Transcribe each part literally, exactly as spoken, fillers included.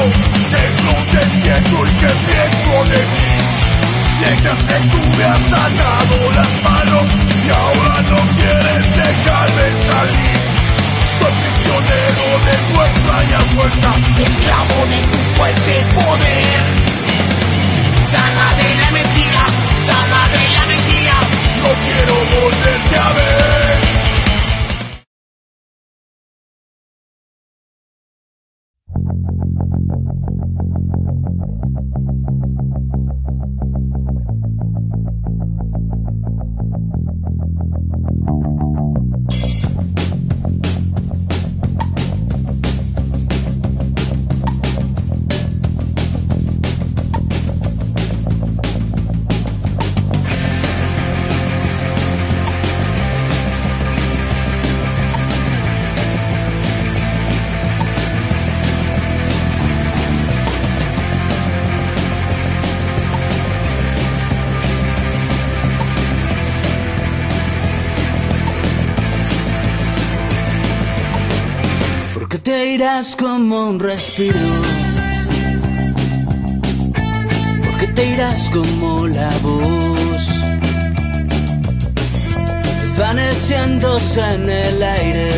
qué es lo que siento y qué pienso de ti. Mientras que tú me has atado las manos y ahora no quieres dejarme salir. Soy prisionero de tu extraña fuerza, esclavo de tu fuerte poder. Dama de la mentira, dama de la mentira, no quiero volverte a ver. Te irás como un respiro, porque te irás como la voz, desvaneciéndose en el aire,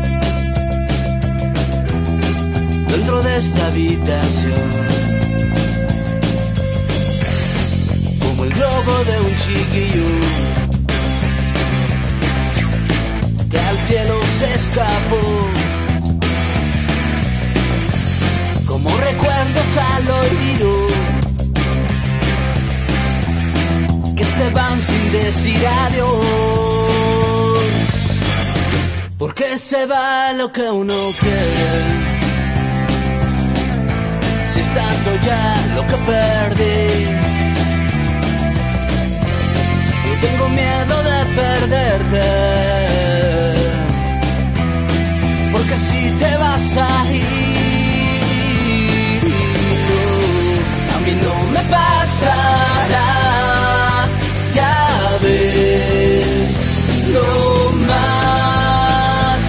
dentro de esta habitación, como el globo de un chiquillo que al cielo se escapó. Como recuerdos al olvido que se van sin decir adiós. Porque se va lo que uno quiere, si es tanto ya lo que perdí. Yo tengo miedo de perderte, porque si te vas a ir, y no me pasará, ya ves, no más.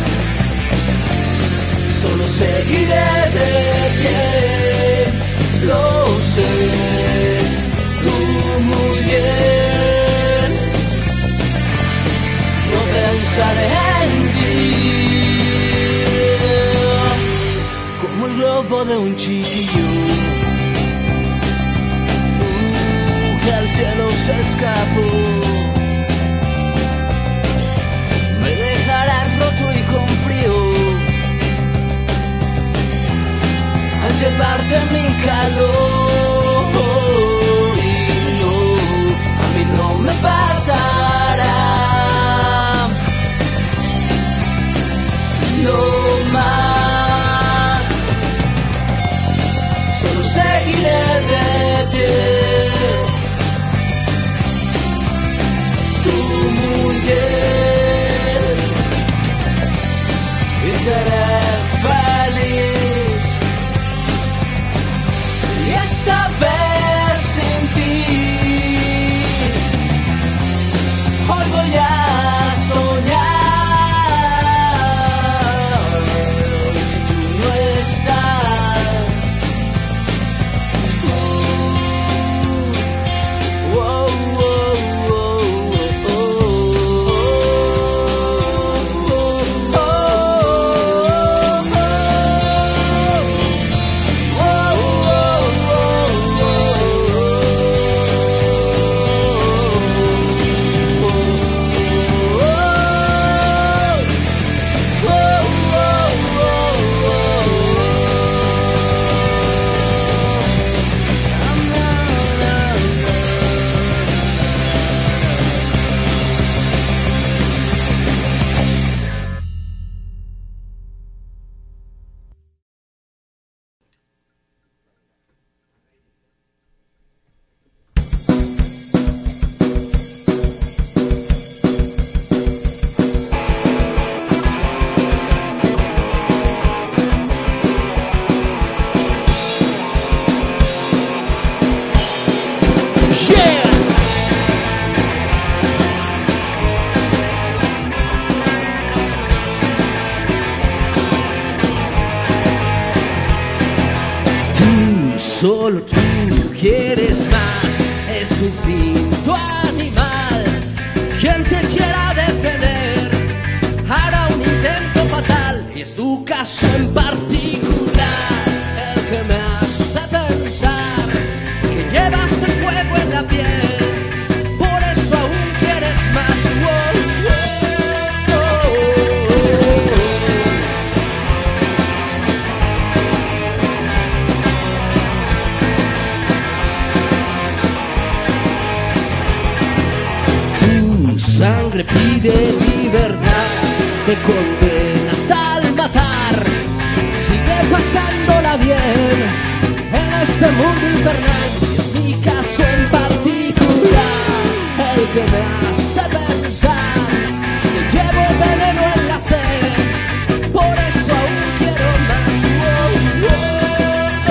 Solo seguiré de pie, lo sé, tú muy bien. No pensaré en ti, como el globo de un chiquillo que al cielo se escapó. Me dejarás roto y con frío al llevarte mi calor. Y no, a mí no me pasará, no más. Solo seguiré de ti, muy bien, y seré feliz. Y esta vez sin ti, hoy voy a soñar. Y si tú no estás, uh, wow, wow. Oh, te quiera detener, hará un intento fatal. Y es tu caso en particular el que me hace pensar que llevas el fuego en la piel, por eso aún quieres más. Oh, oh, oh, oh. Tu sangre pide libertad, te condenas al matar, sigue pasándola bien en este mundo infernal. Y es mi caso en particular el que me hace pensar que llevo veneno en la sed, por eso aún quiero más. Oh, oh, oh.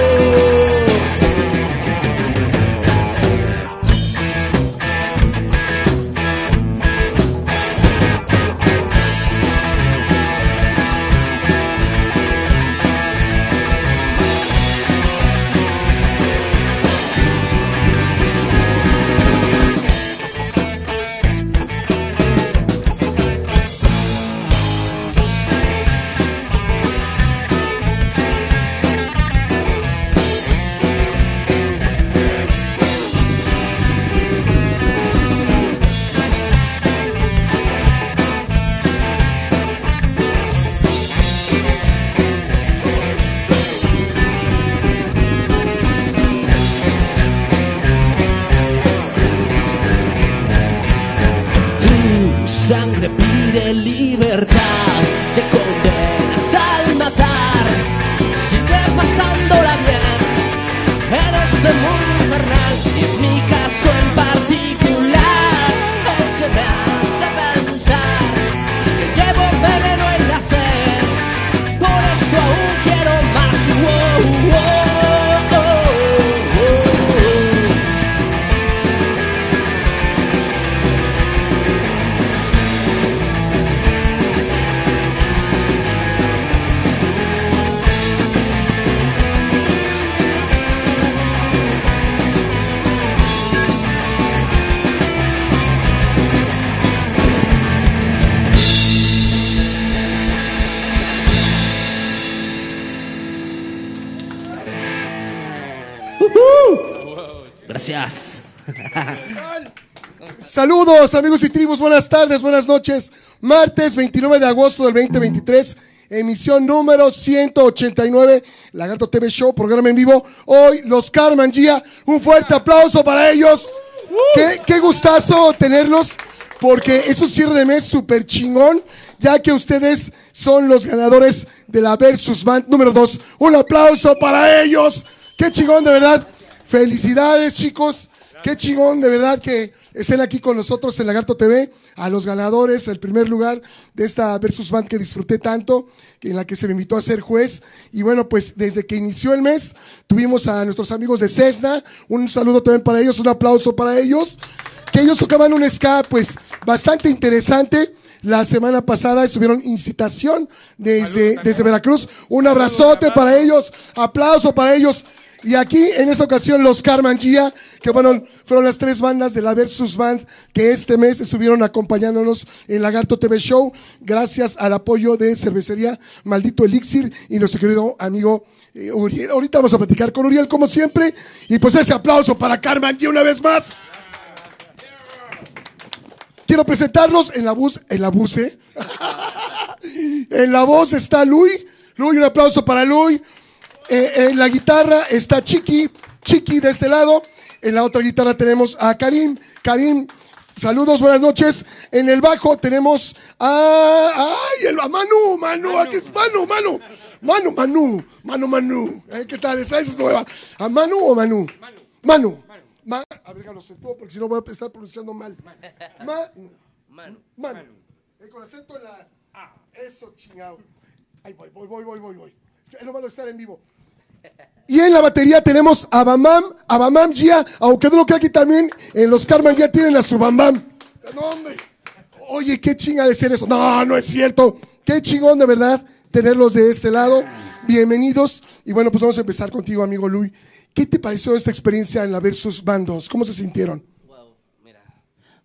Sangre pide libertad, te condenas al matar, sigue pasándola bien en este mundo infernal. Y es mi caso en particular el que me hace pensar que llevo veneno en la sed, por eso aún quiero más. Oh, oh, oh, oh, oh. Gracias. Saludos amigos y tribus, buenas tardes, buenas noches. Martes veintinueve de agosto del veinte veintitrés, emisión número ciento ochenta y nueve, Lagarto T V Show, programa en vivo. Hoy los Karma Gia, un fuerte aplauso para ellos. Qué, qué gustazo tenerlos, porque es un cierre de mes súper chingón, ya que ustedes son los ganadores de la Versus Band número dos. Un aplauso para ellos. Qué chingón, de verdad. Felicidades, chicos. Qué chingón, de verdad, que estén aquí con nosotros en Lagarto T V. A los ganadores, el primer lugar de esta Versus Band que disfruté tanto, en la que se me invitó a ser juez. Y bueno, pues desde que inició el mes, tuvimos a nuestros amigos de Cessna. Un saludo también para ellos, un aplauso para ellos. Que ellos tocaban un ska, pues, bastante interesante. La semana pasada estuvieron Incitación desde, desde Veracruz. Un abrazote para ellos, aplauso para ellos. Y aquí, en esta ocasión, los Karma Gia, que bueno, fueron las tres bandas de la Versus Band que este mes estuvieron acompañándonos en Lagarto T V Show, gracias al apoyo de Cervecería Maldito Elixir y nuestro querido amigo eh, Uriel. Ahorita vamos a platicar con Uriel, como siempre. Y pues ese aplauso para Karma Gia una vez más. Quiero presentarlos en la voz, en la voz, ¿eh? En la voz está Luis. Luis, un aplauso para Luis. Eh, en la guitarra está Chiqui, Chiqui de este lado. En la otra guitarra tenemos a Karim. Karim, saludos, buenas noches. En el bajo tenemos a, ay, el, a Manu, Manu, aquí es Manu, Manu, Manu, Manu, Manu, Manu. ¿Eh? ¿Qué tal? Esa es nueva. ¿A Manu o Manu? Manu. Manu. Ma, abrígalo todo porque si no voy a estar pronunciando mal. Ma, Manu. Manu. Eh, con acento en la A. Eso, chingado. Ahí voy, voy, voy, voy, voy, voy. Es lo malo de estar en vivo. Y en la batería tenemos a Bamam, a Bamam Gia, aunque no lo creo, aquí también en los Karma ya tienen a su Bamam. No, hombre. Oye, qué chinga de ser eso. No, no es cierto. Qué chingón de verdad tenerlos de este lado. Bienvenidos. Y bueno, pues vamos a empezar contigo, amigo Luis. ¿Qué te pareció esta experiencia en la Versus Bandos? ¿Cómo se sintieron? Wow, mira,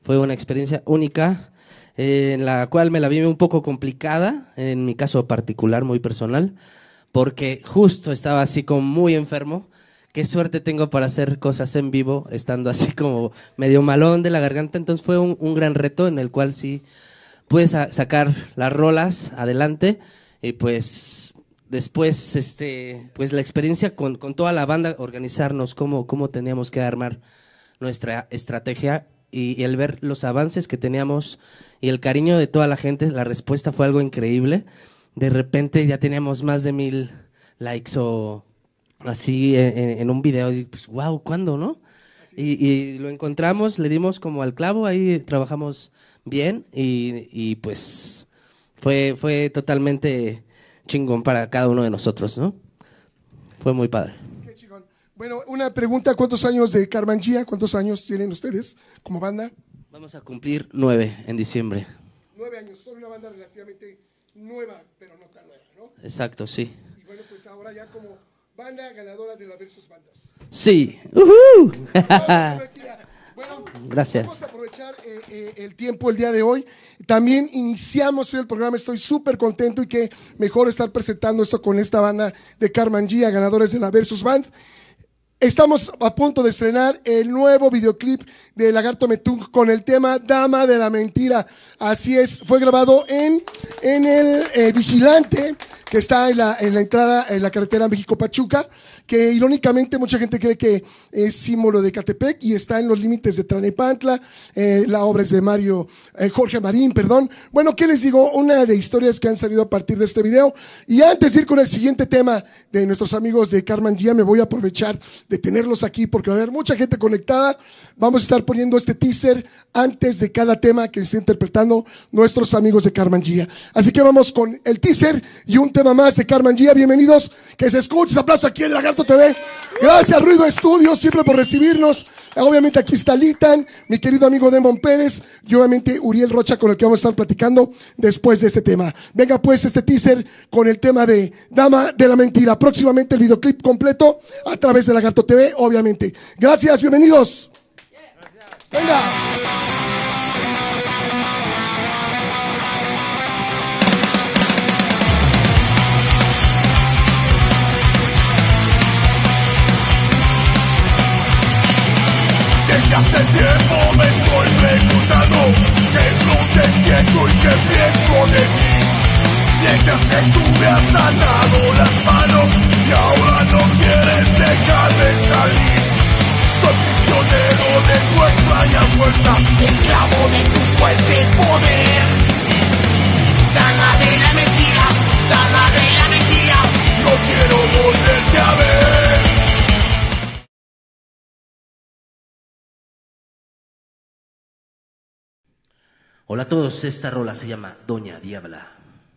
Fue una experiencia única, eh, en la cual me la vi un poco complicada, en mi caso particular, muy personal, porque justo estaba así como muy enfermo. Qué suerte tengo para hacer cosas en vivo, estando así como medio malón de la garganta. Entonces fue un, un gran reto en el cual sí pude sa- sacar las rolas adelante. Y pues después, este, pues la experiencia con, con toda la banda, organizarnos, cómo, cómo teníamos que armar nuestra estrategia y, y el ver los avances que teníamos y el cariño de toda la gente, la respuesta fue algo increíble. De repente ya teníamos más de mil likes o así en, en un video, y pues wow, ¿cuándo, no? Y, y lo encontramos, le dimos como al clavo, ahí trabajamos bien y, y pues fue, fue totalmente chingón para cada uno de nosotros, ¿no? Fue muy padre. Qué chingón. Bueno, una pregunta, ¿cuántos años de Carmangia? ¿Cuántos años tienen ustedes como banda? Vamos a cumplir nueve en diciembre. Nueve años, son una banda relativamente nueva, pero no tan nueva, ¿no? Exacto, sí. Y bueno, pues ahora ya como banda ganadora de la Versus Bandas. Sí. ¡Uhú! Bueno, Gracias. Vamos a aprovechar eh, eh, el tiempo el día de hoy. También iniciamos hoy el programa, estoy súper contento y qué mejor estar presentando esto con esta banda de Carmangia, ganadores de la Versus Band. Estamos a punto de estrenar el nuevo videoclip de Lagarto Metung con el tema Dama de la Mentira. Así es, fue grabado en, en el eh, Vigilante, que está en la, en la entrada en la carretera México-Pachuca, que irónicamente mucha gente cree que es símbolo de Catepec y está en los límites de Tlalnepantla. Eh, la obra es de Mario, eh, Jorge Marín, perdón. Bueno, ¿qué les digo? Una de historias que han salido a partir de este video. Y antes de ir con el siguiente tema de nuestros amigos de Carmangia, me voy a aprovechar de tenerlos aquí porque va a haber mucha gente conectada. Vamos a estar poniendo este teaser antes de cada tema que estén interpretando nuestros amigos de Carmangia. Así que vamos con el teaser y un tema más de Carmangia. Bienvenidos, que se escuche ese aplauso aquí en Lagarto T V. Gracias Ruido Estudios siempre por recibirnos. Obviamente aquí está Litan, mi querido amigo Demon Pérez y obviamente Uriel Rocha, con el que vamos a estar platicando después de este tema. Venga pues este teaser con el tema de Dama de la Mentira. Próximamente el videoclip completo a través de Lagarto T V, obviamente. Gracias, bienvenidos. Venga. Desde hace tiempo me estoy preguntando qué es lo que siento y qué pienso de ti. Mientras que tú me has atado las manos y ahora no quieres dejarme salir. Soy prisionero de tu extraña fuerza, esclavo de tu fuerte poder. Dama de la mentira, dama de la mentira, no quiero volverte a ver. Hola a todos, esta rola se llama Doña Diabla.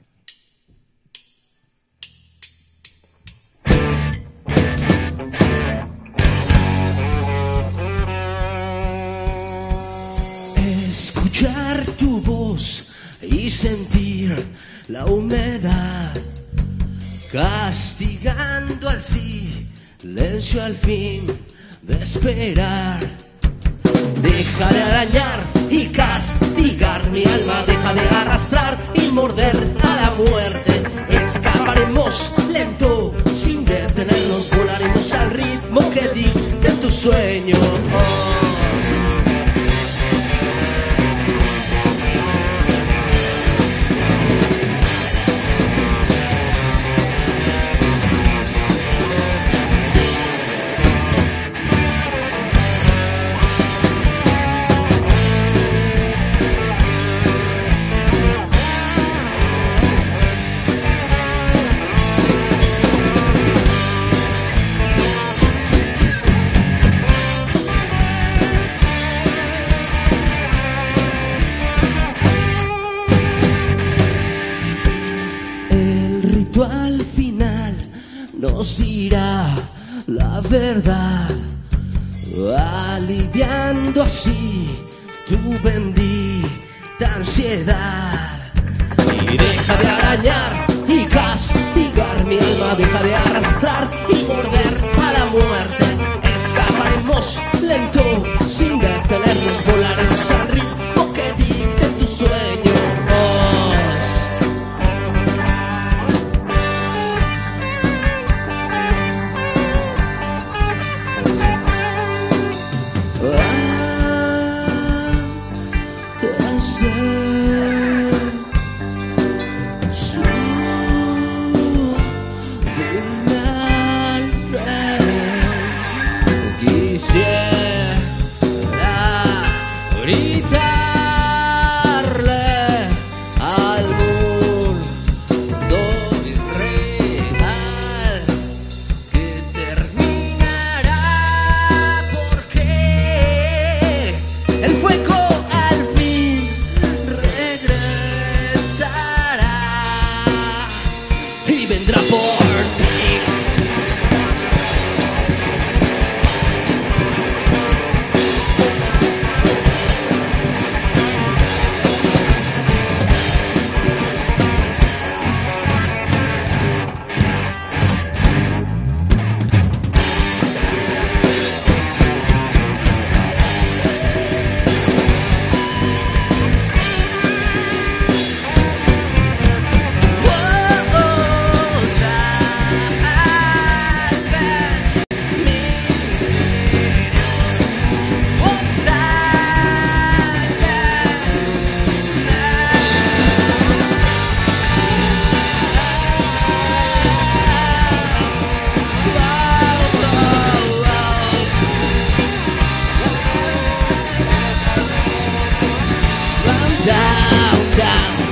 Escuchar tu voz y sentir la humedad, castigando al silencio al fin de esperar. Deja de arañar y castigar mi alma, deja de arrastrar y morder a la muerte. Escaparemos lento, sin detenernos, volaremos al ritmo que dicte tu sueño. Al final nos dirá la verdad, aliviando así tu bendita ansiedad. Y deja de arañar y castigar mi alma, deja de arrastrar y morder a la muerte. Escaparemos lento, sin detenernos, volaremos al ritmo down, down.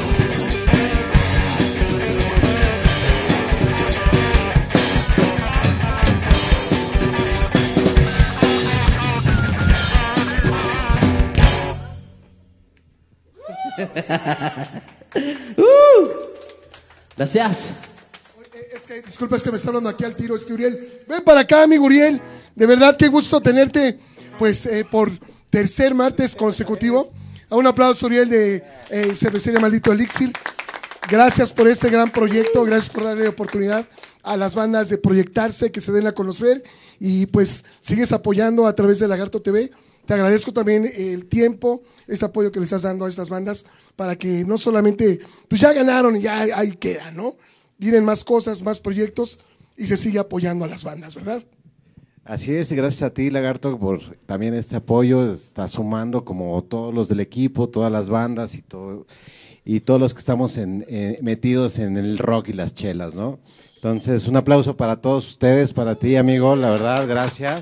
uh, gracias. Es que, disculpa, es que me está hablando aquí al tiro este Uriel. Ven para acá, amigo Uriel. De verdad, qué gusto tenerte, pues, eh, por tercer martes consecutivo. A un aplauso, Uriel, de eh, Cervecería Maldito Elixir. Gracias por este gran proyecto, gracias por darle oportunidad a las bandas de proyectarse, que se den a conocer, y pues sigues apoyando a través de Lagarto T V. Te agradezco también el tiempo, este apoyo que le estás dando a estas bandas para que no solamente, pues ya ganaron y ya ahí queda, ¿no? Vienen más cosas, más proyectos y se sigue apoyando a las bandas, ¿verdad? Así es, y gracias a ti, Lagarto, por también este apoyo. Está sumando como todos los del equipo, todas las bandas y todo, y todos los que estamos en, eh, metidos en el rock y las chelas, ¿no? Entonces, un aplauso para todos ustedes, para ti, amigo, la verdad, gracias.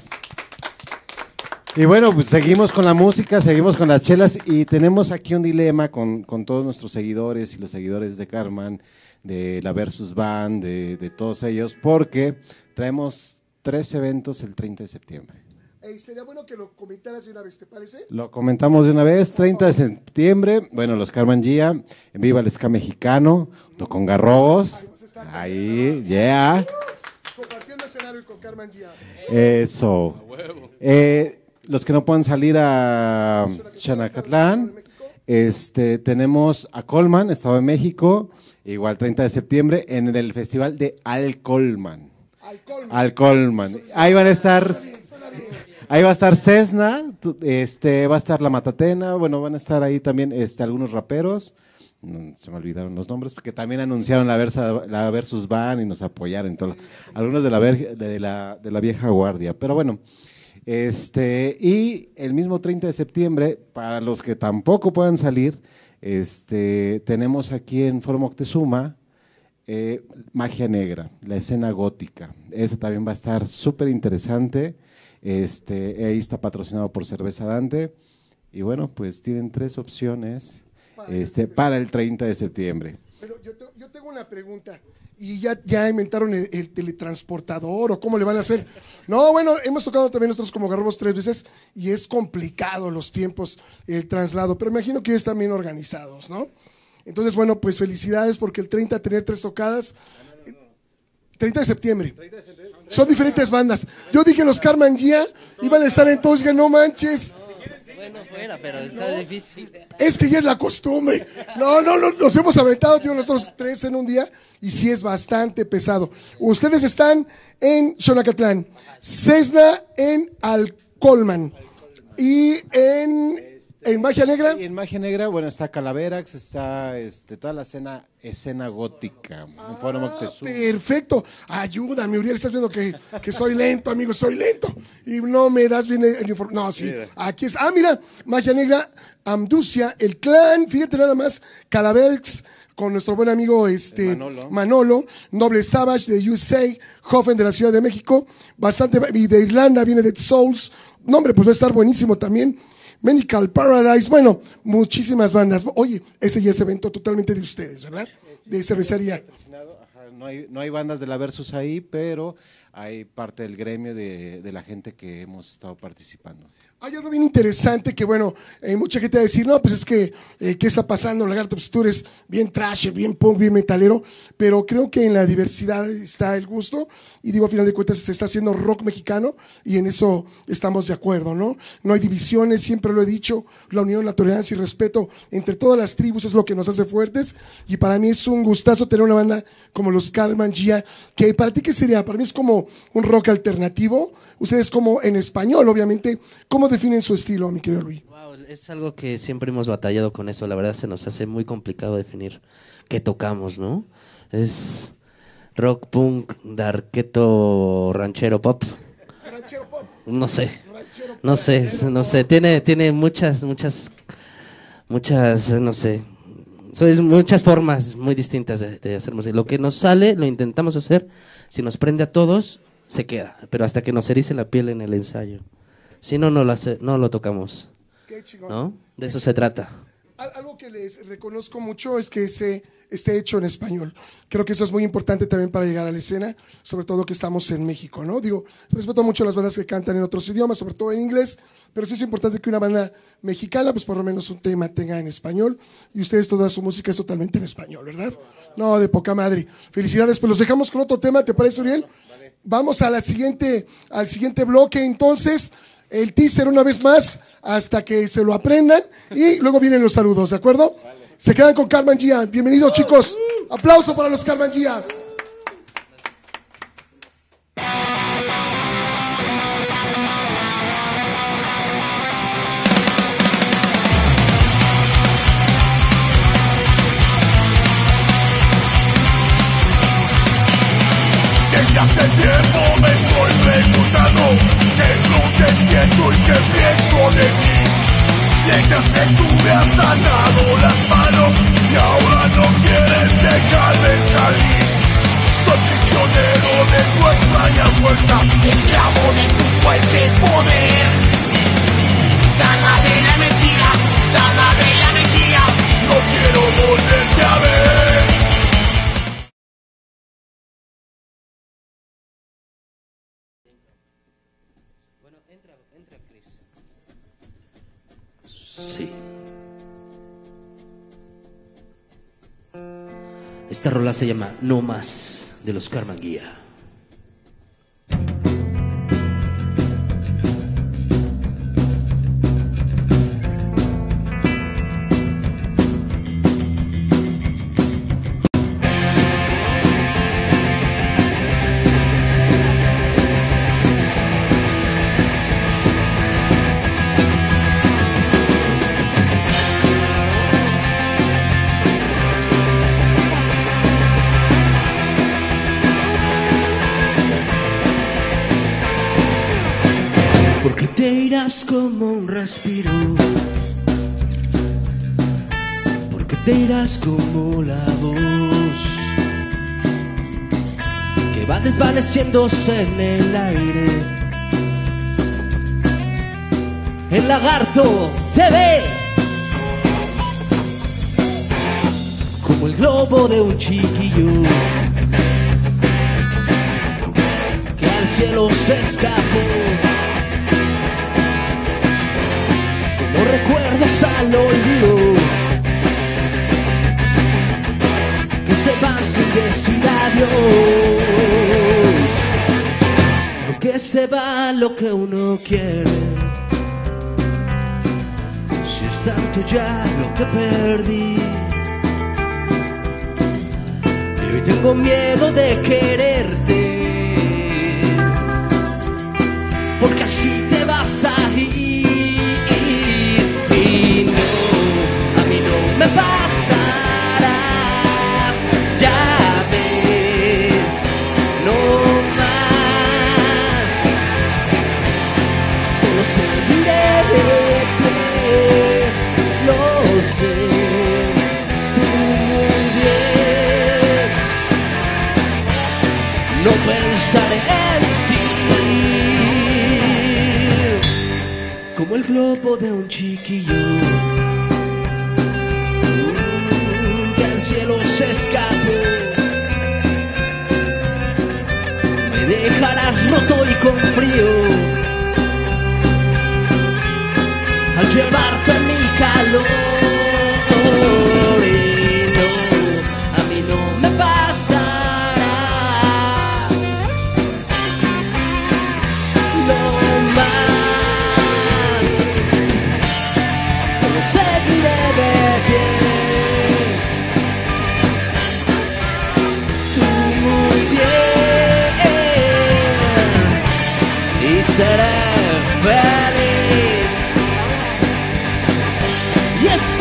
Y bueno, pues seguimos con la música, seguimos con las chelas y tenemos aquí un dilema con, con todos nuestros seguidores y los seguidores de Carman, de la Versus Band, de, de todos ellos, porque traemos tres eventos el treinta de septiembre. Hey, sería bueno que lo comentaras de una vez, ¿te parece? Lo comentamos de una vez, treinta de septiembre, bueno, los Carman Gia, en Viva el Ska Mexicano, junto con Garrobos, ahí, yeah. Compartiendo escenario con Carman Gia. Eso. Eh, los que no puedan salir a Xanacatlán, este, tenemos a Colman, Estado de México, igual treinta de septiembre, en el festival de Alcolman. Alcolman. Ahí van a estar, ahí va a estar Cessna, este, va a estar La Matatena, bueno, van a estar ahí también este, algunos raperos, se me olvidaron los nombres, porque también anunciaron la, versa, la Versus Band y nos apoyaron, todo, algunos de la, de, la, de la vieja guardia, pero bueno. Este, y el mismo treinta de septiembre, para los que tampoco puedan salir, este, tenemos aquí en Foro Moctezuma eh, Magia Negra, la escena gótica. Ese también va a estar súper interesante. Este, ahí está patrocinado por Cerveza Dante. Y bueno, pues tienen tres opciones este, para el treinta de septiembre. Pero yo, te, yo tengo una pregunta. ¿Y ya, ya inventaron el, el teletransportador o cómo le van a hacer? No, bueno, hemos tocado también nosotros como Garrobos tres veces y es complicado los tiempos, el traslado, pero me imagino que están bien organizados, ¿no? Entonces, bueno, pues felicidades porque el treinta tener tres tocadas. treinta de septiembre. Son diferentes bandas. Yo dije los Carman Gia iban a estar en todos, que no manches. Bueno, fuera, pero está no, difícil. Es que ya es la costumbre. No, no, no, nos hemos aventado, tío, nosotros tres en un día y sí es bastante pesado. Ustedes están en Xonacatlán, Cessna en Alcolman y en, en Magia Negra. Y en Magia Negra, bueno, está Calaverax, está este, toda la escena, escena gótica. Ah, en Foro Moctezuma. Perfecto. Ayúdame, Uriel, estás viendo que, que soy lento, amigo, soy lento. Y no me das bien el informe. No, sí, aquí es. Ah, mira, Magia Negra, Amducia, el Clan, fíjate nada más, Calaverax, con nuestro buen amigo este Manolo. Manolo, Noble Savage de U S A, Hoffen de la Ciudad de México, bastante, y de Irlanda viene Dead Souls, no hombre, pues va a estar buenísimo también, Medical Paradise, bueno, muchísimas bandas. Oye, ese ya es evento totalmente de ustedes, ¿verdad? De cervecería. No hay, no hay bandas de la Versus ahí, pero hay parte del gremio de, de la gente que hemos estado participando. Hay algo bien interesante que, bueno, eh, mucha gente va a decir, no, pues es que, eh, ¿qué está pasando, Lagarto? Pues tú eres bien trash, bien punk, bien metalero, pero creo que en la diversidad está el gusto, y digo, a final de cuentas, se está haciendo rock mexicano, y en eso estamos de acuerdo, ¿no? No hay divisiones, siempre lo he dicho, la unión, la tolerancia y respeto entre todas las tribus es lo que nos hace fuertes, y para mí es un gustazo tener una banda como los Carman Gia, que para ti, ¿qué sería? Para mí es como un rock alternativo, ustedes como en español, obviamente, ¿cómo definen su estilo, mi querido Luis? Wow, es algo que siempre hemos batallado con eso, la verdad se nos hace muy complicado definir qué tocamos, ¿no? Es rock, punk, darketo, ranchero pop. Ranchero pop. No sé, no sé, no sé, tiene, tiene muchas, muchas, muchas, no sé, son muchas formas muy distintas de, de hacer música. Lo que nos sale, lo intentamos hacer, si nos prende a todos, se queda, pero hasta que nos erice la piel en el ensayo. Si no, no lo, hace, no lo tocamos, ¿no? De eso se trata. Algo que les reconozco mucho es que ese esté hecho en español. Creo que eso es muy importante también para llegar a la escena, sobre todo que estamos en México, ¿no? Digo, respeto mucho a las bandas que cantan en otros idiomas, sobre todo en inglés, pero sí es importante que una banda mexicana, pues por lo menos un tema tenga en español, y ustedes toda su música es totalmente en español, ¿verdad? No, de poca madre. Felicidades, pues los dejamos con otro tema, ¿te parece, Uriel? Vamos a la siguiente, al siguiente bloque, entonces, el teaser una vez más, hasta que se lo aprendan, y luego vienen los saludos, ¿de acuerdo? Vale. Se quedan con Carmen Gia. Bienvenidos, chicos. Aplauso para los Carmen Gia. Desde hace tiempo me estoy preguntando qué es lo que siento y qué pienso de ti. Mientras que tú me has sanado las manos y ahora no quieres dejarme salir. Soy prisionero de tu extraña fuerza, esclavo de tu fuerte poder. Dama de la mentira, dama de la mentira, no quiero volverte a ver. Bueno, entra, entra, Chris. Sí. Esta rola se llama No Más, de los Carmen Gia. Porque te irás como un respiro, porque te irás como la voz que va desvaneciéndose en el aire. El lagarto te ve como el globo de un chiquillo que al cielo se escapó. Como recuerdos al olvido que se van sin decir adiós. Lo que se va, lo que uno quiere. Si es tanto ya lo que perdí, y hoy tengo miedo de quererte, porque así te vas a ir. Y no, a mí no me pasará, ya ves, no más. Solo seguiré de pie, lo sé, tú muy bien. No pensaré en ti como el globo de un chiquillo que al cielo se escapó. Me dejarás roto y con frío al llevarte mi calor. Y no, a mí no me pasará, no más. Solo seguiré de pie, tú muy bien, y seré feliz. Yes.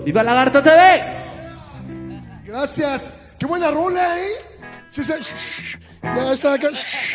¡Viva Lagarto T V! Gracias. Qué buena rola, ¿eh? Sí, sí. Ya está acá.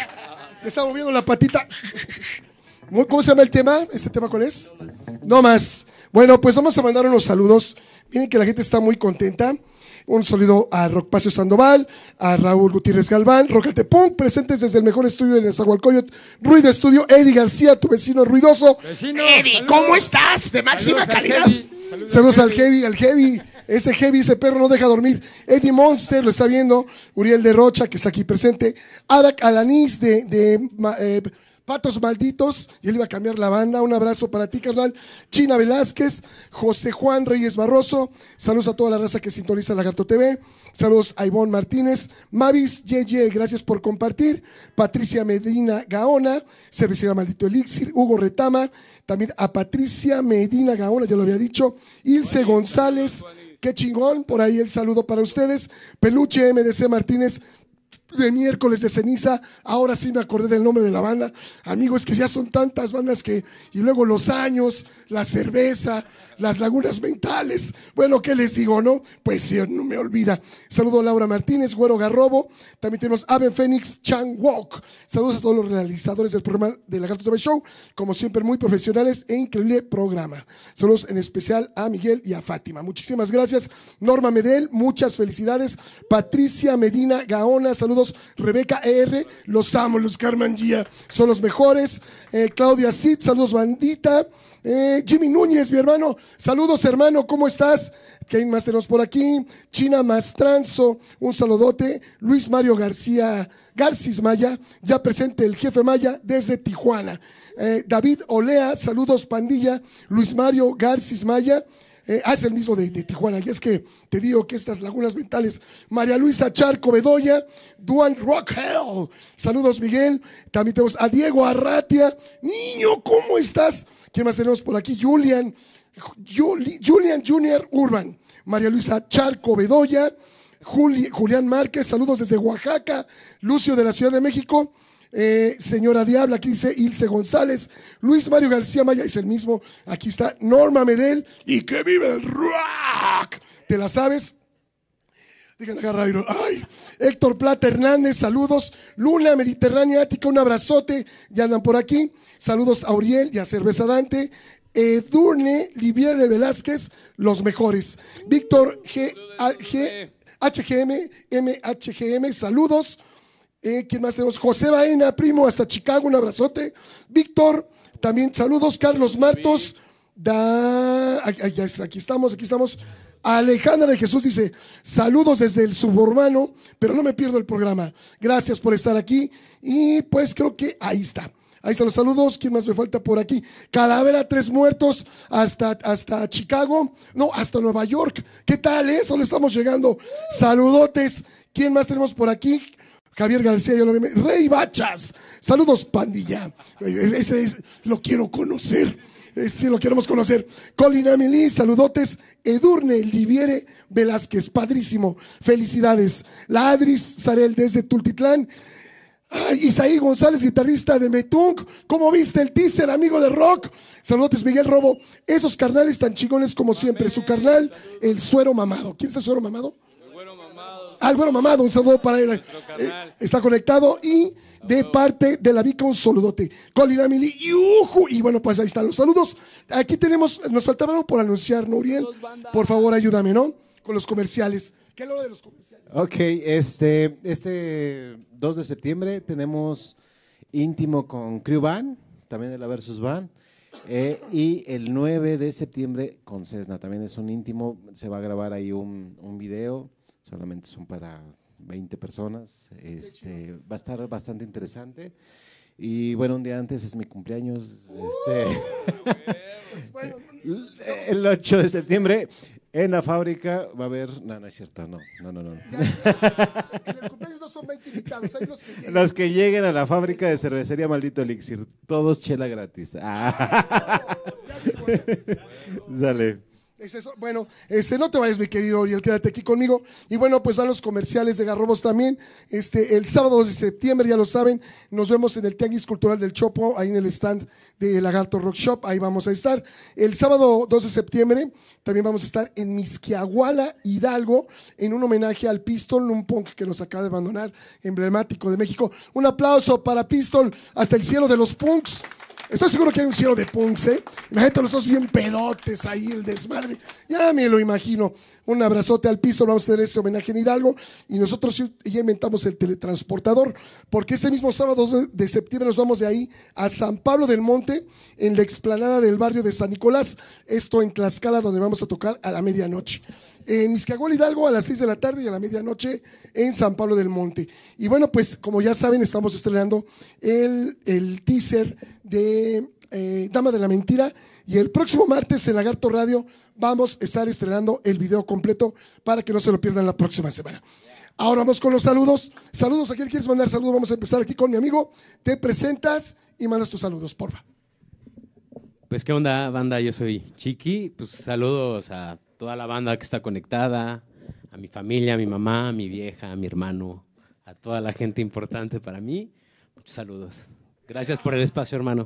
Ya está moviendo la patita. ¿Cómo se llama el tema? ¿Este tema cuál es? No más. Bueno, pues vamos a mandar unos saludos. Miren que la gente está muy contenta. Un saludo a Rock Pacio Sandoval, a Raúl Gutiérrez Galván, Rocatepunk, presentes desde el mejor estudio de Nezahualcóyotl, Ruido Estudio, Eddie García, tu vecino ruidoso. Vecino, Eddie, saludos. ¿cómo estás? De máxima Saludos al calidad. Heavy. Saludos, Saludos al heavy, al heavy. Ese heavy, ese perro no deja dormir. Eddie Monster lo está viendo. Uriel de Rocha, que está aquí presente. Arak Alanis de, de eh, Patos Malditos. Y él iba a cambiar la banda. Un abrazo para ti, carnal. China Velázquez. José Juan Reyes Barroso. Saludos a toda la raza que sintoniza Lagarto T V. Saludos a Ivonne Martínez. Mavis Yeye, gracias por compartir. Patricia Medina Gaona. Cervecería Maldito Elixir. Hugo Retama. También a Patricia Medina Gaona, ya lo había dicho. Ilse González. Qué chingón, por ahí el saludo para ustedes. Peluche M D C Martínez, de miércoles de ceniza. Ahora sí me acordé del nombre de la banda. Amigo, es que ya son tantas bandas que... Y luego los años, la cerveza, las lagunas mentales. Bueno, ¿qué les digo, no? Pues sí, no me olvida. Saludo a Laura Martínez, Güero Garrobo. También tenemos Ave Fénix Chang Wok. Saludos a todos los realizadores del programa de Lagarto T V Show. Como siempre, muy profesionales e increíble programa. Saludos en especial a Miguel y a Fátima. Muchísimas gracias. Norma Medel, muchas felicidades. Patricia Medina Gaona, saludos. Rebeca E R, los amo, los Carmen Gia, son los mejores. eh, Claudia Cid, saludos bandita. eh, Jimmy Núñez, mi hermano, saludos hermano, ¿cómo estás? ¿Quién más tenemos por aquí? China Mastranzo, un saludote. Luis Mario García Garcis Maya, ya presente el jefe Maya desde Tijuana. eh, David Olea, saludos pandilla. Luis Mario Garcis Maya. Eh, ah, es el mismo de, de Tijuana, y es que te digo que estas lagunas mentales. María Luisa Charco Bedoya, Duan Rockhell, saludos Miguel. También tenemos a Diego Arratia, niño, ¿cómo estás? ¿Quién más tenemos por aquí? Julian, Juli, Julian Junior Urban, María Luisa Charco Bedoya, Juli, Julián Márquez, saludos desde Oaxaca, Lucio de la Ciudad de México. Eh, señora Diabla, aquí dice Ilse González, Luis Mario García Maya, es el mismo, aquí está Norma Medel, y que vive el rock, ¿te la sabes? Digan agarra aire. Ay, Héctor Plata Hernández, saludos. Luna Mediterránea Ática, un abrazote, ya andan por aquí. Saludos a Uriel y a Cerveza Dante. Edurne Liviere Velázquez, los mejores. Víctor G, A, G, H G M, M H G M, saludos. Eh, ¿Quién más tenemos? José Baena, primo, hasta Chicago, un abrazote. Víctor, también saludos. Carlos Martos, da, aquí, aquí estamos, aquí estamos. Alejandra de Jesús dice, saludos desde el suburbano, pero no me pierdo el programa. Gracias por estar aquí. Y pues creo que ahí está. Ahí están los saludos. ¿Quién más me falta por aquí? Calavera Tres Muertos hasta, hasta Chicago. No, hasta Nueva York. ¿Qué tal, eh? Solo estamos llegando. Saludotes. ¿Quién más tenemos por aquí? Javier García, yo lo vi. Rey Bachas. Saludos, pandilla. Ese es, lo quiero conocer. Sí, lo queremos conocer. Colin Amelie, saludotes. Edurne Liviere Velázquez, padrísimo. Felicidades. La Adris Sarel desde Tultitlán. Ay, Isaí González, guitarrista de Metung. ¿Cómo viste el teaser, amigo de rock? Saludos, Miguel Robo. Esos carnales tan chingones como siempre. Su carnal, el Suero Mamado. ¿Quién es el Suero Mamado? El Güero Mamado. Ah, el Güero Mamado. Un saludo para él. Eh, está conectado. Y de parte de la Vica, un saludote. Colin Amelie. ¡Yujú! Y bueno, pues ahí están los saludos. Aquí tenemos, nos faltaba algo por anunciar, ¿no, Uriel? Por favor, ayúdame, ¿no? Con los comerciales. ¿Qué es lo de los comerciales? Ok, este, este dos de septiembre tenemos íntimo con Crew Band, también de la Versus Band, eh, y el nueve de septiembre con Cessna, también es un íntimo, se va a grabar ahí un, un video, solamente son para veinte personas, este, va a estar bastante interesante. Y bueno, un día antes es mi cumpleaños, este, el ocho de septiembre. En la fábrica va a haber... No, no es cierto, no, no, no. no. En el cumpleaños no son veinte invitados, hay los que lleguen. Los que lleguen a la fábrica de cervecería Maldito Elixir, todos chela gratis. Ah. Sale. Es eso. Bueno, este, no te vayas, mi querido Oriel, quédate aquí conmigo. Y bueno, pues van los comerciales de Garrobos también. Este, el sábado dos de septiembre, ya lo saben, nos vemos en el Tianguis Cultural del Chopo, ahí en el stand de Lagarto Rock Shop, ahí vamos a estar. El sábado dos de septiembre también vamos a estar en Mixquiahuala, Hidalgo, en un homenaje al Pistol, un punk que nos acaba de abandonar, emblemático de México. Un aplauso para Pistol, hasta el cielo de los punks. Estoy seguro que hay un cielo de punks, ¿eh? Imagínate los dos bien pedotes ahí, el desmadre. Ya me lo imagino. Un abrazote al piso, vamos a tener este homenaje en Hidalgo. Y nosotros ya inventamos el teletransportador, porque ese mismo sábado de septiembre nos vamos de ahí a San Pablo del Monte, en la explanada del barrio de San Nicolás. Esto en Tlaxcala, donde vamos a tocar a la medianoche. En Mixquiahuala, Hidalgo, a las seis de la tarde y a la medianoche en San Pablo del Monte. Y bueno, pues como ya saben, estamos estrenando el, el teaser de eh, Dama de la Mentira, y el próximo martes en Lagarto Radio vamos a estar estrenando el video completo para que no se lo pierdan la próxima semana. Ahora vamos con los saludos. Saludos, ¿a quién quieres mandar saludos? Vamos a empezar aquí con mi amigo. Te presentas y mandas tus saludos, porfa. Pues qué onda, banda, yo soy Chiqui. Pues saludos a toda la banda que está conectada, a mi familia, a mi mamá, a mi vieja, a mi hermano, a toda la gente importante para mí. Muchos saludos. Gracias por el espacio, hermano.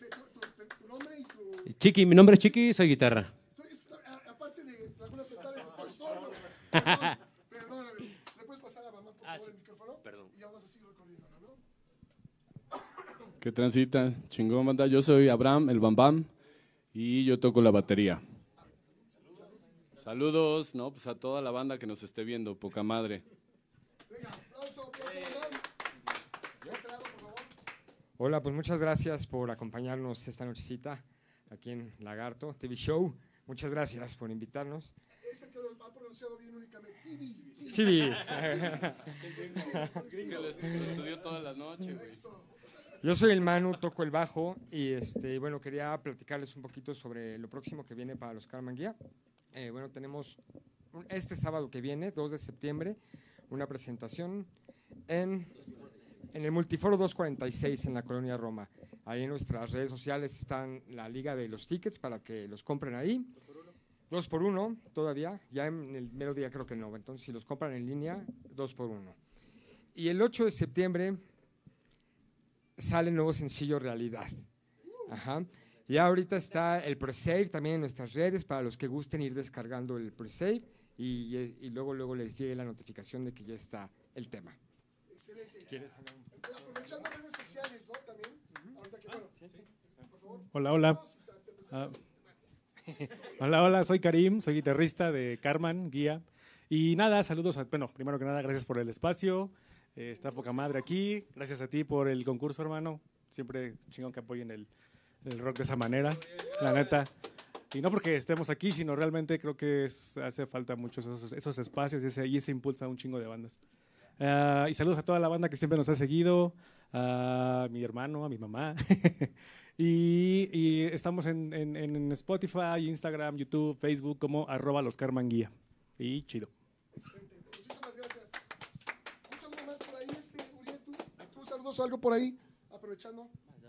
Chiqui, mi nombre es Chiqui, soy guitarra. Aparte de algunas ventanas, estoy sordo. Perdón, perdóname. ¿Le puedes pasar a mamá, por favor, el micrófono? Perdón. Y vamos a seguir recorriendo, ¿no? ¿Qué transita? Chingón, banda. Yo soy Abraham, el Bam Bam, y yo toco la batería. Saludos, no, pues a toda la banda que nos esté viendo, poca madre. Venga, aplauso, aplauso, Abraham. Hola, pues muchas gracias por acompañarnos esta nochecita aquí en Lagarto T V Show. Muchas gracias por invitarnos. Ese que lo ha pronunciado bien únicamente, T V. T V. Que lo estudió toda la noche, güey. Yo soy el Manu, toco el bajo y este, bueno, quería platicarles un poquito sobre lo próximo que viene para los Karma Guía. Eh, bueno, tenemos este sábado que viene, dos de septiembre, una presentación en, en el Multiforo doscientos cuarenta y seis en la Colonia Roma. Ahí en nuestras redes sociales están la liga de los tickets para que los compren ahí. Dos por uno todavía, ya en el mero día creo que no, entonces si los compran en línea, dos por uno. Y el ocho de septiembre sale el nuevo sencillo Realidad. Ajá. Y ahorita está el pre-save también en nuestras redes para los que gusten ir descargando el pre-save y, y luego, luego les llegue la notificación de que ya está el tema. Excelente. ¿Quieres hablar un poco? Aprovechando redes sociales, ¿no? También. Uh-huh. Ahorita que, bueno, sí, sí. Por favor. Hola, hola. Ah. Hola, hola, soy Karim, soy guitarrista de Carman Guía. Y nada, saludos, a, bueno, primero que nada, gracias por el espacio. Eh, está poca madre aquí. Gracias a ti por el concurso, hermano. Siempre chingón que apoyen el, el rock de esa manera, la neta. Y no porque estemos aquí, sino realmente creo que es, hace falta muchos esos, esos espacios y ese, y ese impulsa a un chingo de bandas. Uh, y saludos a toda la banda que siempre nos ha seguido, a mi hermano, a mi mamá. y, y estamos en, en, en Spotify, Instagram, YouTube, Facebook como arroba los Karman Guía. Y chido. Excelente. Muchísimas gracias. Un saludo más por ahí, este, Uriel, tú, tú saludos algo por ahí, aprovechando.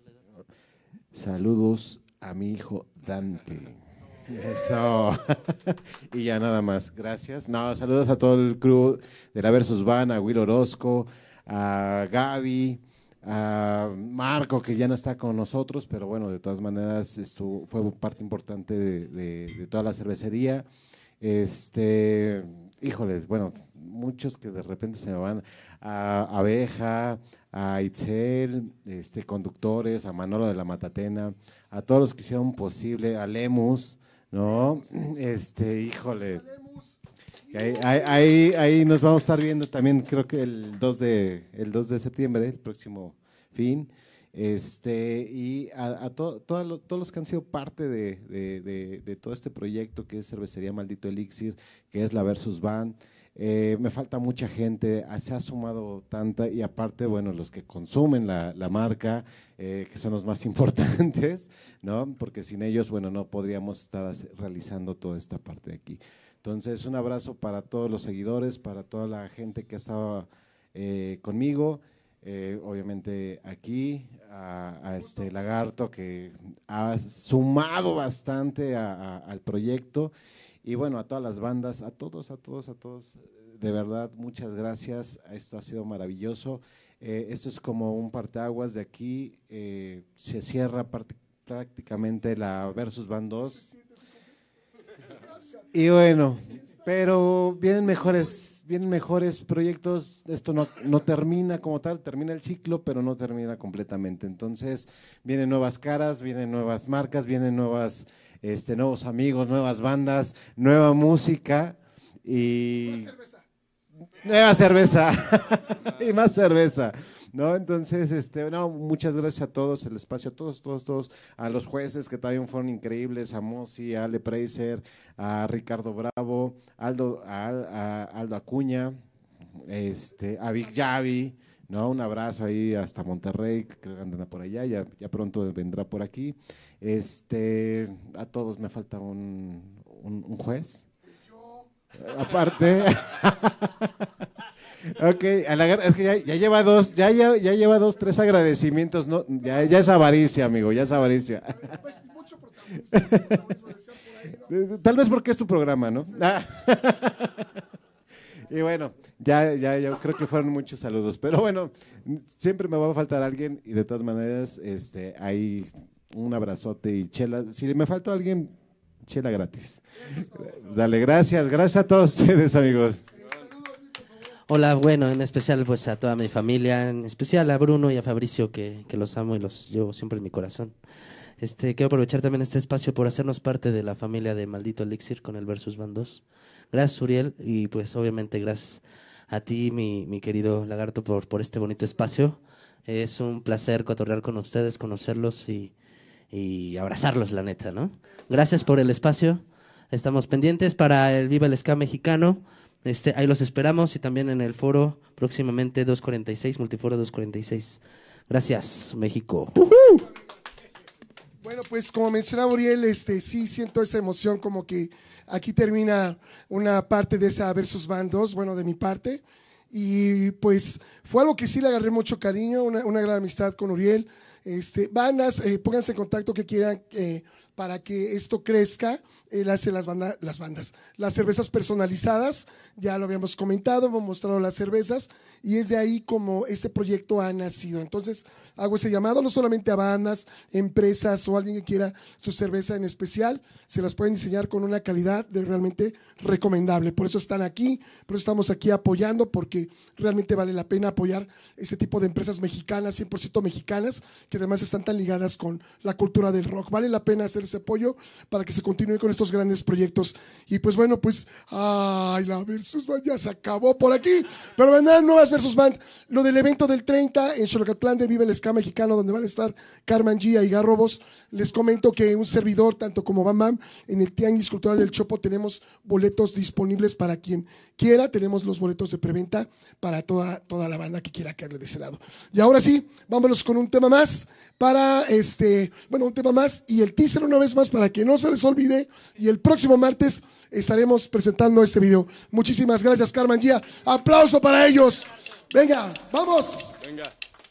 Saludos a mi hijo Dante. Eso. Y ya nada más, gracias. No, saludos a todo el crew de la Versus Van, a Will Orozco, a Gaby, a Marco, que ya no está con nosotros, pero bueno, de todas maneras estuvo, fue parte importante de, de, de toda la cervecería. Este, híjoles, bueno, muchos que de repente se me van, a Abeja, a Itzel, este, conductores, a Manolo de la Matatena, a todos los que hicieron posible, a Lemus, ¿no? Este, híjole. Ahí, ahí, ahí nos vamos a estar viendo también, creo que el dos de, el dos de septiembre, el próximo fin. Este, y a, a to, todo lo, todos los que han sido parte de, de, de, de todo este proyecto que es Cervecería Maldito Elixir, que es la Versus Band. Eh, me falta mucha gente, se ha sumado tanta, y aparte, bueno, los que consumen la, la marca, eh, que son los más importantes, ¿no? Porque sin ellos, bueno, no podríamos estar realizando toda esta parte de aquí. Entonces, un abrazo para todos los seguidores, para toda la gente que ha estado eh, conmigo, eh, obviamente aquí, a, a este Lagarto, que ha sumado bastante a, a, al proyecto. Y bueno, a todas las bandas, a todos, a todos, a todos, de verdad, muchas gracias. Esto ha sido maravilloso. Eh, esto es como un parteaguas de aquí. Eh, se cierra parte, prácticamente la Versus Band dos. Y bueno, pero vienen mejores, vienen mejores proyectos. Esto no, no termina como tal, termina el ciclo, pero no termina completamente. Entonces, vienen nuevas caras, vienen nuevas marcas, vienen nuevas, este, nuevos amigos, nuevas bandas, nueva música y nueva cerveza y más cerveza. ¿No? Entonces, este, no, muchas gracias a todos, el espacio, a todos, todos, todos, a los jueces que también fueron increíbles, a Mosi, a Ale Preiser, a Ricardo Bravo, Aldo, a, a Aldo Acuña, este, a Big Javi, ¿no? Un abrazo ahí hasta Monterrey, creo que andan por allá, ya, ya pronto vendrá por aquí. Este, a todos me falta un, un, un juez. Aparte. Ok, a la, es que ya, ya lleva dos, ya, ya, ya lleva dos, tres agradecimientos, no, ya, ya es avaricia, amigo, ya es avaricia. Tal vez porque es tu programa, ¿no? Y bueno, ya, ya, ya creo que fueron muchos saludos, pero bueno, siempre me va a faltar alguien y de todas maneras, este, hay un abrazote y chela. Si me faltó alguien, chela gratis. Dale, gracias, gracias a todos ustedes, amigos. Hola, bueno, en especial pues a toda mi familia, en especial a Bruno y a Fabricio, que, que los amo y los llevo siempre en mi corazón. Este, quiero aprovechar también este espacio por hacernos parte de la familia de Maldito Elixir con el Versus Band dos. Gracias, Uriel, y pues obviamente gracias a ti, mi, mi querido Lagarto, por, por este bonito espacio. Es un placer cotorrear con ustedes, conocerlos y, y abrazarlos, la neta, ¿no? Gracias por el espacio. Estamos pendientes para el Viva el Ska mexicano. Este, ahí los esperamos y también en el foro próximamente dos cuarenta y seis, Multiforo dos cuarenta y seis. Gracias, México. Uh-huh. Bueno, pues como mencionaba Uriel, este, sí siento esa emoción como que aquí termina una parte de esa Versus Band dos, bueno, de mi parte. Y pues fue algo que sí le agarré mucho cariño, una, una gran amistad con Uriel. Este, bandas, eh, pónganse en contacto que quieran eh, para que esto crezca. Él hace las, banda, las bandas, las cervezas personalizadas, ya lo habíamos comentado, hemos mostrado las cervezas y es de ahí como este proyecto ha nacido. Entonces hago ese llamado no solamente a bandas, empresas o alguien que quiera su cerveza en especial, se las pueden diseñar con una calidad de realmente recomendable. Por eso están aquí, por eso estamos aquí apoyando, porque realmente vale la pena apoyar este tipo de empresas mexicanas, cien por ciento mexicanas, que además están tan ligadas con la cultura del rock. Vale la pena hacer ese apoyo para que se continúe con estos grandes proyectos. Y pues bueno, pues ay, la Versus Band ya se acabó por aquí, pero vendrán nuevas Versus Band. Lo del evento del treinta en Xolocatlán de Viva el Ska mexicano, donde van a estar Carmen Gia y Garrobos. Les comento que un servidor, tanto como Bam Bam, en el Tianguis Cultural del Chopo tenemos boletos disponibles para quien quiera. Tenemos los boletos de preventa para toda, toda la banda que quiera caerle de ese lado. Y ahora sí, vámonos con un tema más para este, bueno, un tema más y el teaser una vez más para que no se les olvide. Y el próximo martes estaremos presentando este video. Muchísimas gracias, Carmen Gia. Aplauso para ellos. Venga, vamos. Venga.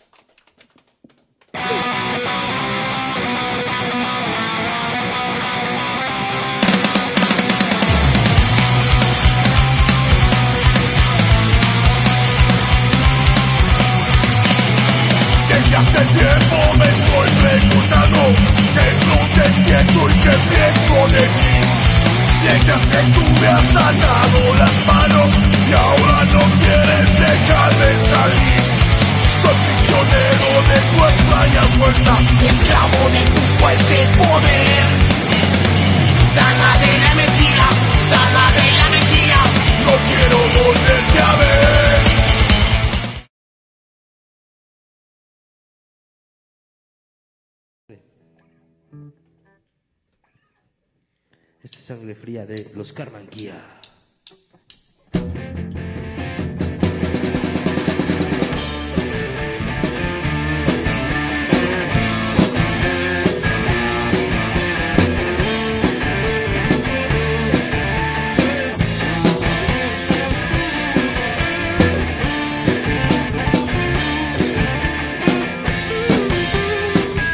Desde hace tiempo me estoy preguntando qué es lo que siento y qué pienso de ti. Mientras que tú me has atado las manos y ahora no quieres dejarme salir. Soy prisionero de tu extraña fuerza, esclavo de tu fuerte poder. Dama de la mentira, dama de la mentira, no quiero volverte a ver. Esta es Sangre Fría de los Carmen Gia.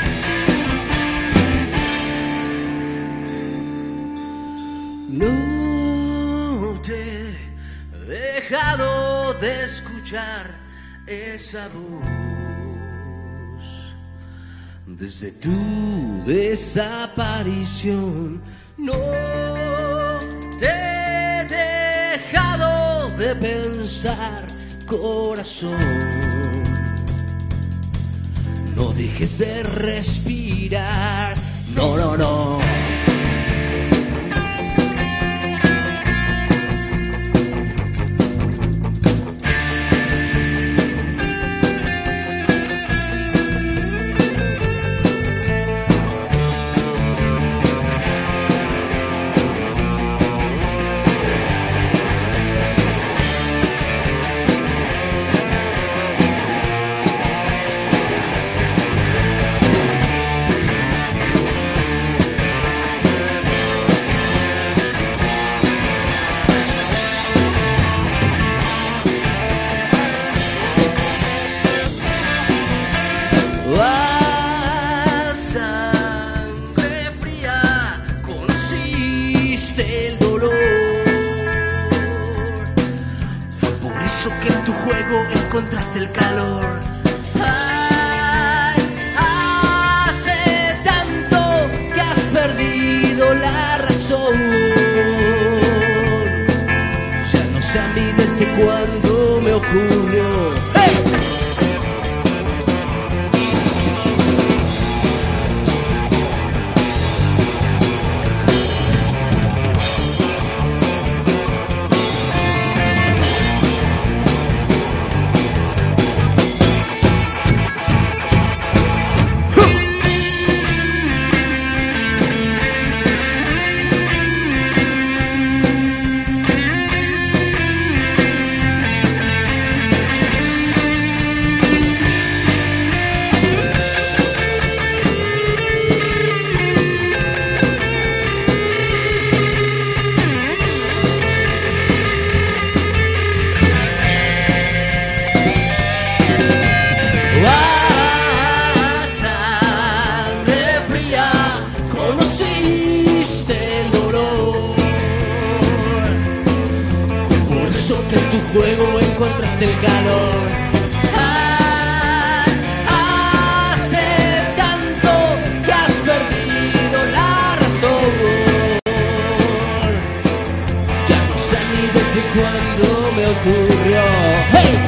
No escuchar esa voz. Desde tu desaparición no te he dejado de pensar, corazón. No dejes de respirar, no, no, no. A sangre fría conociste el dolor. Fue por eso que en tu juego encontraste el calor. Ay, hace tanto que has perdido la razón. Ya no sé a mí desde cuándo me ocurrió. ¡Hey! Juego encontraste el calor. Ah, hace tanto que has perdido la razón. Ya no sé ni desde cuándo me ocurrió. ¡Hey!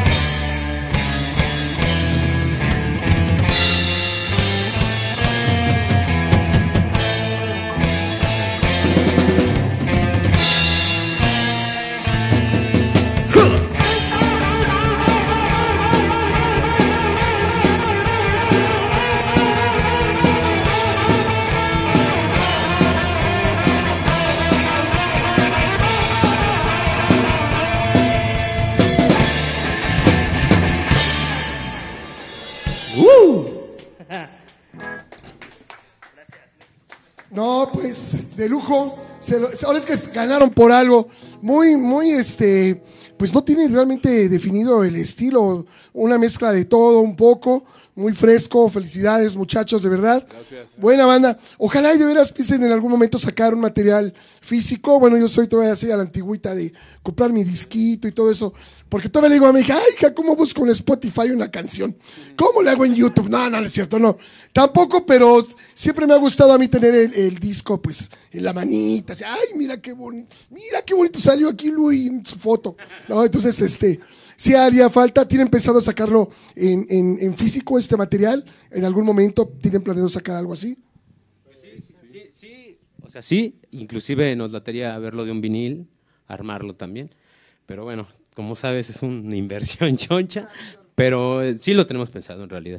No, pues de lujo. Se lo, ahora es que ganaron por algo. Muy, muy, este, pues no tiene realmente definido el estilo. Una mezcla de todo un poco. Muy fresco. Felicidades, muchachos, de verdad. Gracias. Buena banda. Ojalá y de veras piensen en algún momento sacar un material físico. Bueno, yo soy todavía así a la antigüita de comprar mi disquito y todo eso. Porque todavía le digo a mi hija, ay, hija, ¿cómo busco en Spotify una canción? ¿Cómo le hago en YouTube? No, no, no es cierto, no. Tampoco, pero siempre me ha gustado a mí tener el, el disco, pues, en la manita. Así, ay, mira qué bonito, mira qué bonito salió aquí Luis en su foto. No, entonces, este, sí haría falta. ¿Tienen pensado sacarlo en, en, en físico, este material? ¿En algún momento tienen planeado sacar algo así? Pues sí, sí, sí. O sea, sí, inclusive nos latería verlo de un vinil, armarlo también. Pero bueno, como sabes, es una inversión choncha, pero sí lo tenemos pensado en realidad.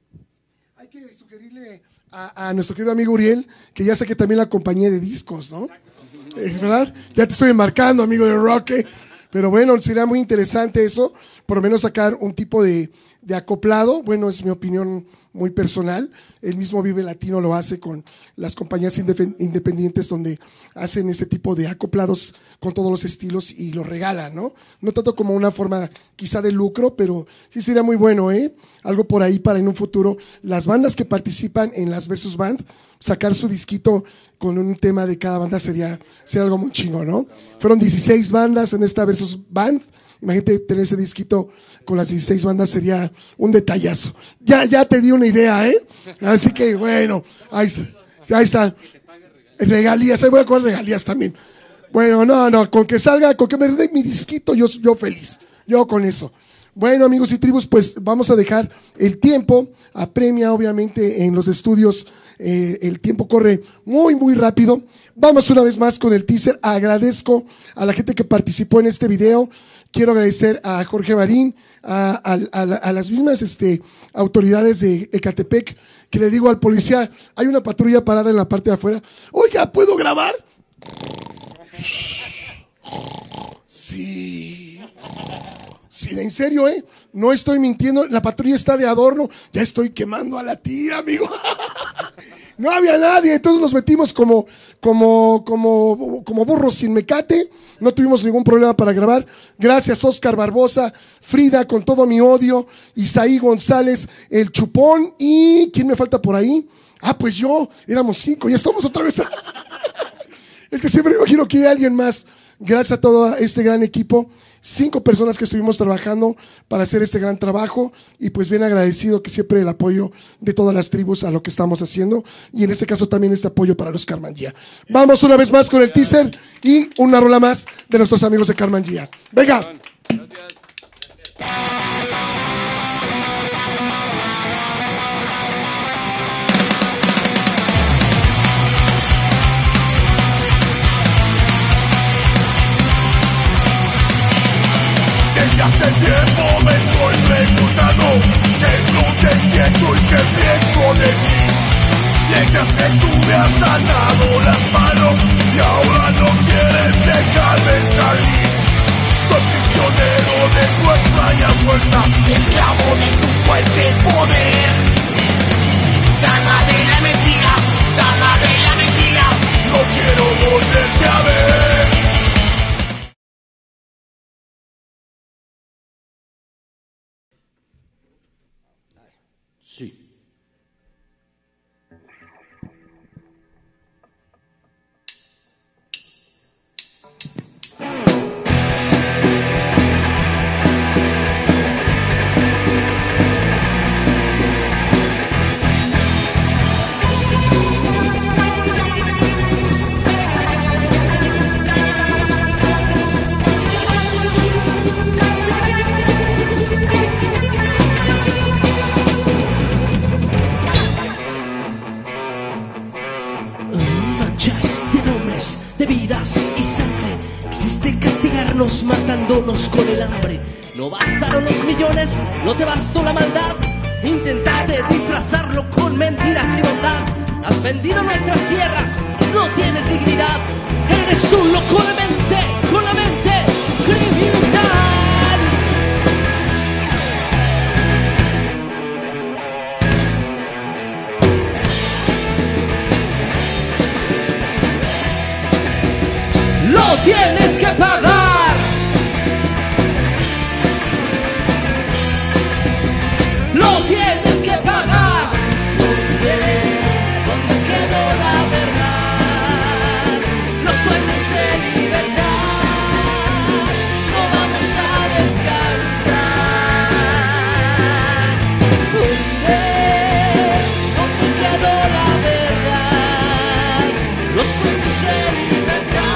Hay que sugerirle a, a nuestro querido amigo Uriel, que ya sé que también la compañía de discos, ¿no? ¿Es verdad? Ya te estoy marcando, amigo de Roque. Pero bueno, sería muy interesante eso, por lo menos sacar un tipo de, de acoplado. Bueno, es mi opinión muy personal. El mismo Vive Latino lo hace con las compañías independientes donde hacen ese tipo de acoplados con todos los estilos y lo regalan, ¿no? No tanto como una forma quizá de lucro, pero sí sería muy bueno, ¿eh? Algo por ahí para en un futuro las bandas que participan en las Versus Band, sacar su disquito con un tema de cada banda sería, sería algo muy chingo, ¿no? Fueron dieciséis bandas en esta Versus Band Imagínate tener ese disquito con las dieciséis bandas, sería un detallazo. Ya, ya te di una idea, ¿eh? Así que bueno, ahí, ahí está. Regalías, ahí voy a cobrar regalías también. Bueno, no, no, con que salga, con que me dé mi disquito, yo, yo feliz. Yo con eso. Bueno, amigos y tribus, pues vamos a dejar el tiempo. Apremia, obviamente, en los estudios. Eh, el tiempo corre muy, muy rápido. Vamos una vez más con el teaser. Agradezco a la gente que participó en este video. Quiero agradecer a Jorge Marín, a, a, a, a las mismas este, autoridades de Ecatepec, que le digo al policía, hay una patrulla parada en la parte de afuera. Oiga, ¿puedo grabar? Sí. Sí, en serio, ¿eh? No estoy mintiendo, la patrulla está de adorno. Ya estoy quemando a la tira, amigo. No había nadie, entonces nos metimos como, como, como, como burros sin mecate. No tuvimos ningún problema para grabar. Gracias, Oscar Barbosa, Frida, con todo mi odio, Isaí González, el Chupón, y ¿quién me falta por ahí? Ah, pues yo, éramos cinco, ya estamos otra vez. Es que siempre me imagino que hay alguien más. Gracias a todo este gran equipo, cinco personas que estuvimos trabajando para hacer este gran trabajo, y pues bien agradecido que siempre el apoyo de todas las tribus a lo que estamos haciendo, y en este caso también este apoyo para los Karmann Gia. Vamos una vez más con el teaser y una rola más de nuestros amigos de Karmann Gia. Venga. Gracias. Desde hace tiempo me estoy preguntando qué es lo que siento y qué pienso de ti. Mientras que tú me has atado las manos y ahora no quieres dejarme salir. Soy prisionero de tu extraña fuerza, esclavo de tu fuerte poder. Dama de la mentira, dama de la mentira, no quiero volverte a ver. Sí. De vidas y sangre, quisiste castigarnos matándonos con el hambre. No bastaron los millones, no te bastó la maldad. Intentaste disfrazarlo con mentiras y bondad. Has vendido nuestras tierras, no tienes dignidad. Eres un loco de mente, con la mente criminal. Lo tienes que pagar. Lo tienes que pagar. ¿Dónde quedó la verdad? Los sueños de libertad. No vamos a descansar. ¿Dónde? ¿Dónde quedó la verdad? Los sueños de libertad.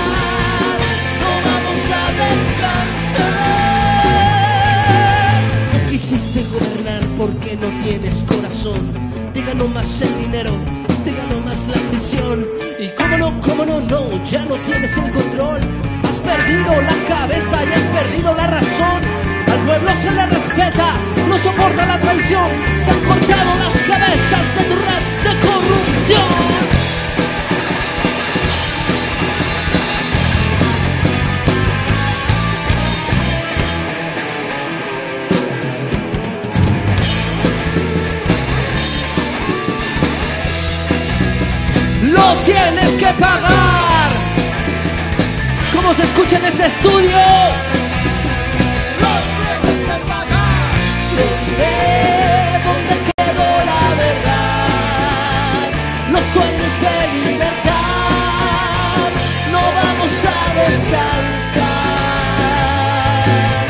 Quisiste gobernar porque no tienes corazón. Te ganó más el dinero, te ganó más la ambición. Y cómo no, cómo no, no, ya no tienes el control. Has perdido la cabeza y has perdido la razón. Al pueblo se le respeta, no soporta la traición. Se han cortado las cabezas de tu red de corrupción. Lo tienes que pagar. ¿Cómo se escucha en este estudio? Lo tienes que pagar. ¿Dónde? ¿Dónde quedó la verdad? Los sueños de libertad. No vamos a descansar.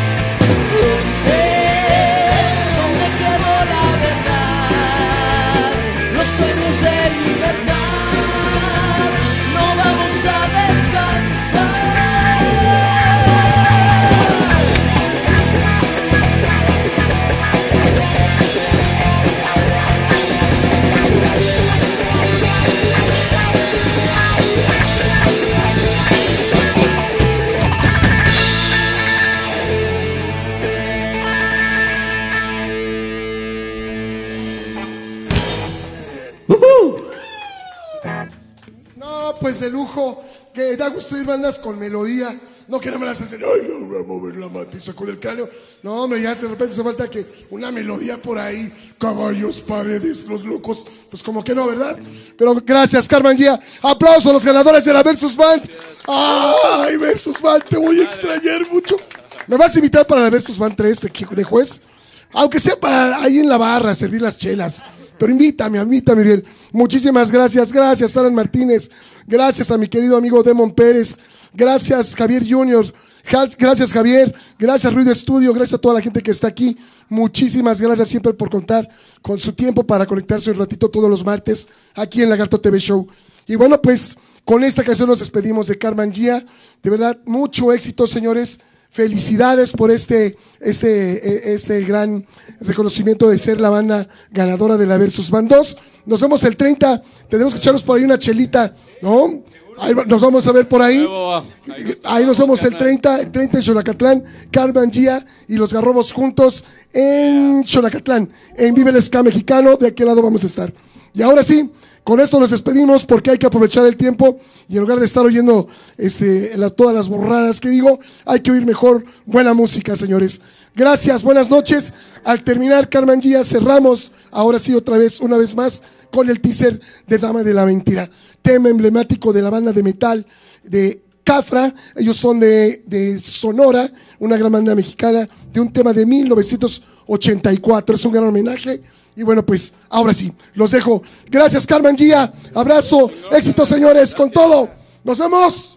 pues de lujo, que da gusto ir bandas con melodía. No que no me las hacen, ay, no voy a mover la matiza con el cráneo. No, hombre, ya de repente hace falta que una melodía por ahí, caballos, paredes, los locos. Pues como que no, ¿verdad? Pero gracias, Carmen Guía. Aplausos a los ganadores de la Versus Band. Ay, Versus Band, te voy a extrañar mucho. ¿Me vas a invitar para la Versus Band tres de juez? Aunque sea para ahí en la barra, servir las chelas. Pero invítame, invítame, Miguel. Muchísimas gracias. Gracias, Alan Martínez. Gracias a mi querido amigo Demon Pérez. Gracias, Javier Junior. Gracias, Javier. Gracias, Ruido Estudio. Gracias a toda la gente que está aquí. Muchísimas gracias siempre por contar con su tiempo para conectarse un ratito todos los martes aquí en Lagarto T V Show. Y bueno, pues con esta canción nos despedimos de Carmen Gia. De verdad, mucho éxito, señores. Felicidades por este, este, este gran reconocimiento de ser la banda ganadora de la Versus Band dos. Nos vemos el treinta. Tenemos que echarnos por ahí una chelita, ¿no? Ahí nos vamos a ver por ahí. Ahí nos vemos el treinta, el treinta en Xonacatlán, Carmen Gia y los Garrobos juntos en Xonacatlán, en Vive el Ska Mexicano. De aquel lado vamos a estar. Y ahora sí, con esto nos despedimos porque hay que aprovechar el tiempo y en lugar de estar oyendo este, las, todas las borradas que digo, hay que oír mejor buena música, señores. Gracias, buenas noches. Al terminar, Carmen Gia, cerramos ahora sí otra vez, una vez más, con el teaser de Dama de la Mentira, tema emblemático de la banda de metal de Cafra. Ellos son de, de Sonora, una gran banda mexicana, de un tema de mil novecientos ochenta y cuatro. Es un gran homenaje. Y bueno, pues ahora sí, los dejo. Gracias, Carmen Gia. Abrazo, éxito, señores, con todo. Nos vemos.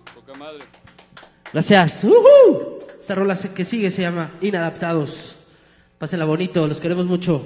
Gracias. Uh-huh. Esta rola que sigue se llama Inadaptados. Pásenla bonito, los queremos mucho.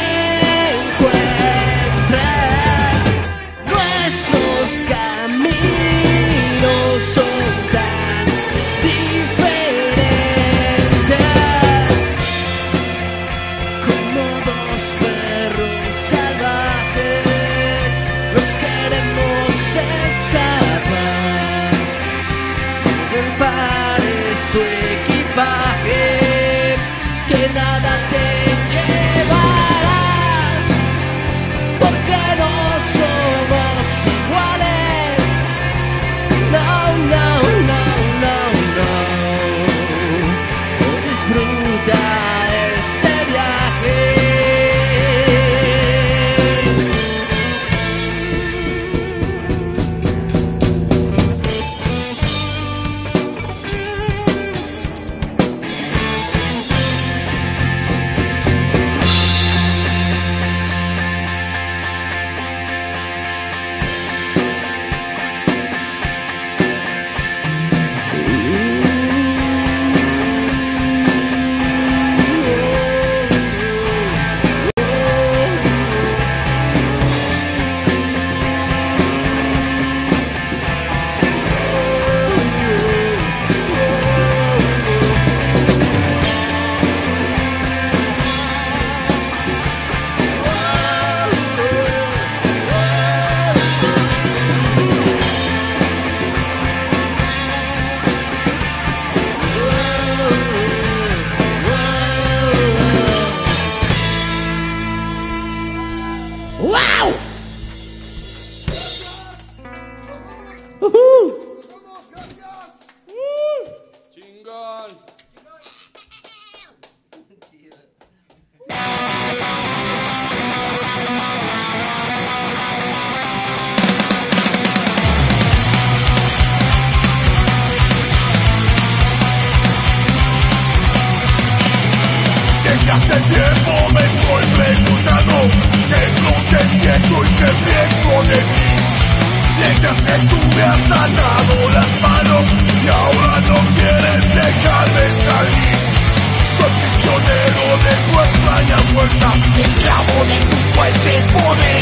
Caminos hace tiempo me estoy preguntando qué es lo que siento y qué pienso de ti. Mientras que tú me has atado las manos y ahora no quieres dejarme salir. Soy prisionero de tu extraña fuerza, esclavo de tu fuerte poder.